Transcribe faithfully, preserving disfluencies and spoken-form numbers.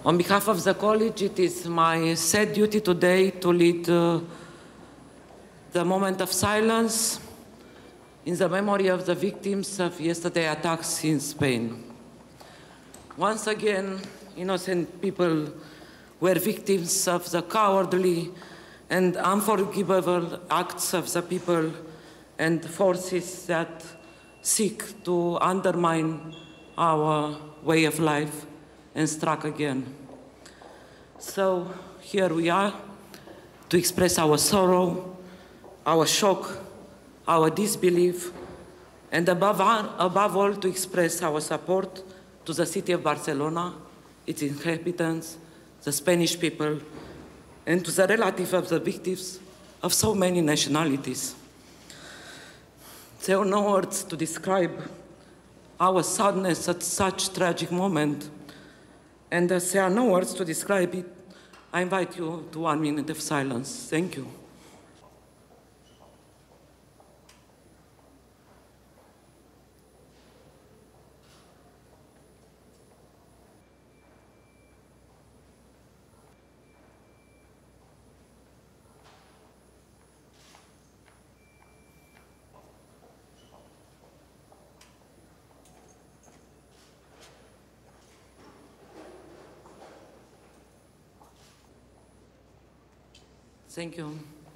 On behalf of the college, it is my sad duty today to lead uh, the moment of silence in the memory of the victims of yesterday's attacks in Spain. Once again, innocent people were victims of the cowardly and unforgivable acts of the people and forces that seek to undermine our way of life and strike again. So here we are to express our sorrow, our shock, our disbelief, and above all, above all to express our support to the city of Barcelona, its inhabitants, the Spanish people, and to the relatives of the victims of so many nationalities. There are no words to describe our sadness at such tragic moment, and as there are no words to describe it, I invite you to one minute of silence. Thank you. Thank you.